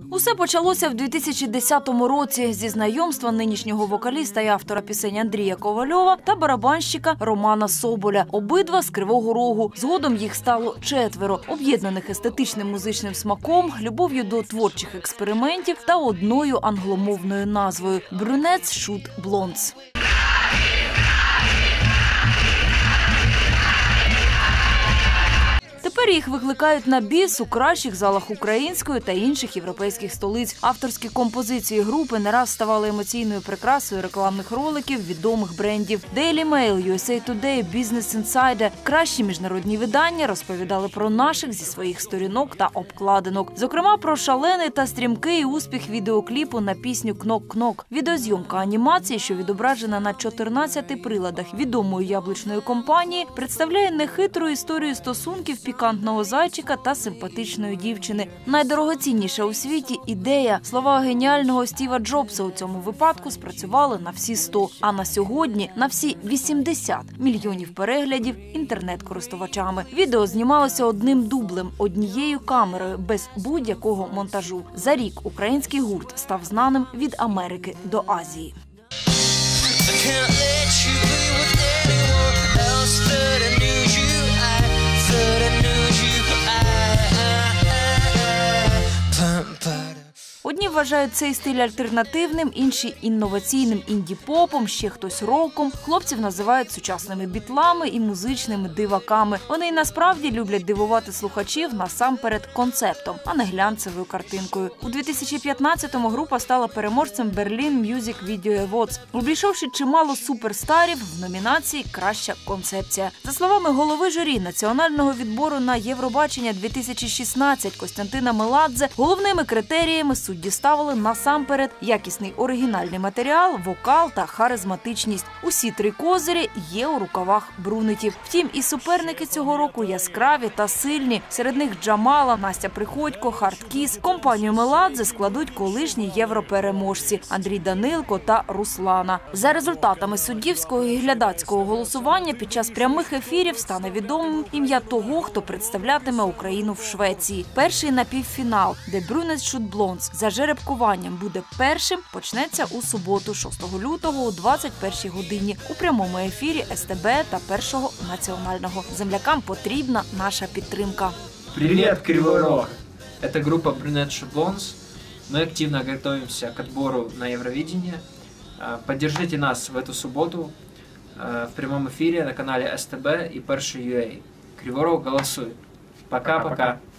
Усе почалося в 2010 році зі знайомства нинішнього вокаліста і автора пісень Андрія Ковальова та барабанщика Романа Соболя. Обидва з Кривого Рогу. Згодом їх стало 4, об'єднаних естетичним музичним смаком, любов'ю до творчих експериментів та одною англомовною назвою – Brunettes Shoot Blondes. Тепер їх викликають на біс у кращих залах української та інших європейських столиць. Авторські композиції групи не раз ставали емоційною прикрасою рекламних роликів відомих брендів. Daily Mail, USA Today, Business Insider – кращі міжнародні видання розповідали про наших зі своїх сторінок та обкладинок. Зокрема, про шалений та стрімкий успіх відеокліпу на пісню «Кнок-кнок». Відеозйомка анімації, що відображена на 14 приладах відомої яблучної компанії, представляє нехитру історію стосунків пікантного зайчика та симпатичної дівчини. Найдорогоцінніша у світі – ідея. Слова геніального Стіва Джобса у цьому випадку спрацювали на всі 100, а на сьогодні – на всі 80 мільйонів переглядів інтернет-користувачами. Відео знімалося одним дублем, однією камерою, без будь-якого монтажу. За рік український гурт став знаним від Америки до Азії. Одні вважають цей стиль альтернативним, інші – інноваційним інді-попом, ще хтось роком. Хлопців називають сучасними бітлами і музичними диваками. Вони й насправді люблять дивувати слухачів насамперед концептом, а не глянцевою картинкою. У 2015-му група стала переможцем Berlin Music Video Awards, обійшовши чимало суперстарів в номінації «Краща концепція». За словами голови журі національного відбору на Євробачення 2016 Костянтина Меладзе, головними критеріями судді ставили насамперед якісний оригінальний матеріал, вокал та харизматичність. Усі 3 козирі є у рукавах брунетів. Втім, і суперники цього року яскраві та сильні. Серед них Джамала, Настя Приходько, Хардкіс. Компанію Меладзе складуть колишні європереможці Андрій Данилко та Руслана. За результатами суддівського і глядацького голосування під час прямих ефірів стане відомим ім'я того, хто представлятиме Україну в Швеції. Перший напівфінал, де Brunettes Shoot Blondes за жеребкуванням буде першим, почнеться у суботу, 6 лютого о 21-й годині у прямому ефірі СТБ та Першого національного. Землякам потрібна наша підтримка. Привет, Кривой Рог! Это группа Brunettes Shoot Blondes. Мы активно готовимся к отбору на Евровидение. Поддержите нас в эту субботу в прямом эфире на канале СТБ и Перший UA. Кривой Рог, голосуй! Пока-пока!